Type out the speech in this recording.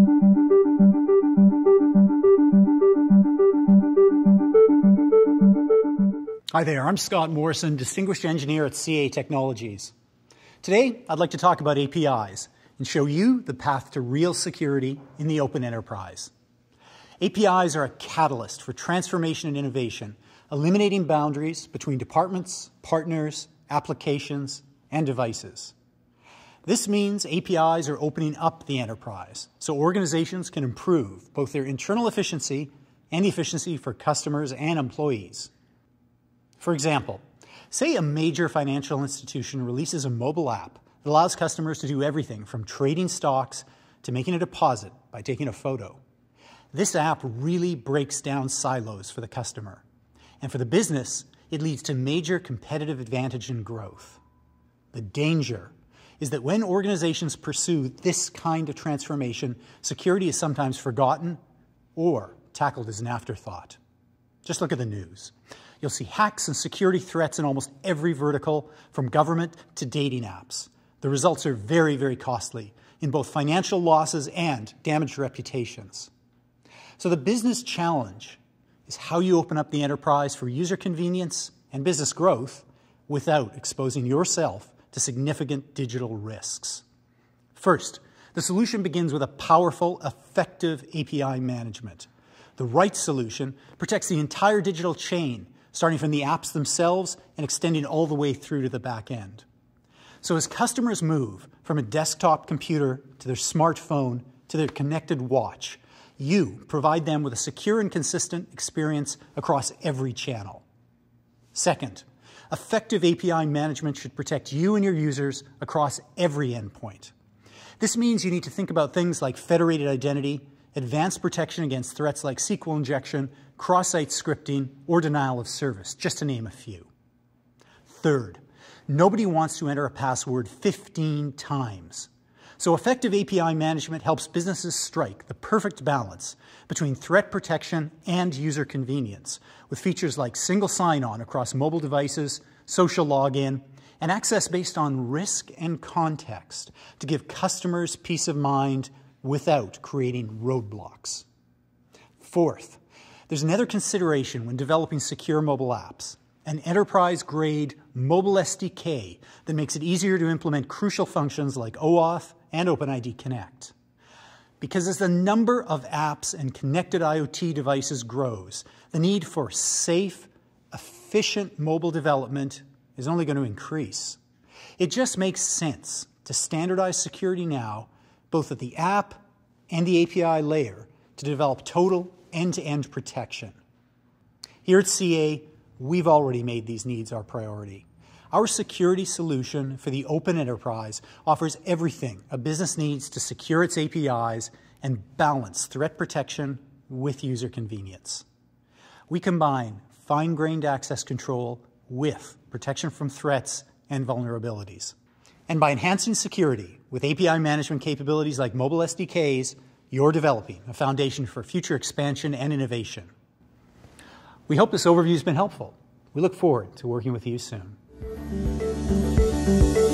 Hi there, I'm Scott Morrison, Distinguished Engineer at CA Technologies. Today, I'd like to talk about APIs and show you the path to real security in the open enterprise. APIs are a catalyst for transformation and innovation, eliminating boundaries between departments, partners, applications, and devices. This means APIs are opening up the enterprise so organizations can improve both their internal efficiency and the efficiency for customers and employees. For example, say a major financial institution releases a mobile app that allows customers to do everything from trading stocks to making a deposit by taking a photo. This app really breaks down silos for the customer. And for the business, it leads to major competitive advantage and growth. The danger is that when organizations pursue this kind of transformation, security is sometimes forgotten or tackled as an afterthought. Just look at the news. You'll see hacks and security threats in almost every vertical, from government to dating apps. The results are very, very costly in both financial losses and damaged reputations. So the business challenge is how you open up the enterprise for user convenience and business growth without exposing yourself to significant digital risks. First, the solution begins with a powerful, effective API management. The right solution protects the entire digital chain, starting from the apps themselves and extending all the way through to the back end. So as customers move from a desktop computer to their smartphone to their connected watch, you provide them with a secure and consistent experience across every channel. Second, effective API management should protect you and your users across every endpoint. This means you need to think about things like federated identity, advanced protection against threats like SQL injection, cross-site scripting, or denial of service, just to name a few. Third, nobody wants to enter a password 15 times. So effective API management helps businesses strike the perfect balance between threat protection and user convenience, with features like single sign-on across mobile devices, social login, and access based on risk and context to give customers peace of mind without creating roadblocks. Fourth, there's another consideration when developing secure mobile apps, an enterprise-grade mobile SDK that makes it easier to implement crucial functions like OAuth and OpenID Connect. Because as the number of apps and connected IoT devices grows, the need for safe, efficient mobile development is only going to increase. It just makes sense to standardize security now, both at the app and the API layer, to develop total end-to-end protection. Here at CA, we've already made these needs our priority. Our security solution for the open enterprise offers everything a business needs to secure its APIs and balance threat protection with user convenience. We combine fine-grained access control with protection from threats and vulnerabilities. And by enhancing security with API management capabilities like mobile SDKs, you're developing a foundation for future expansion and innovation. We hope this overview has been helpful. We look forward to working with you soon.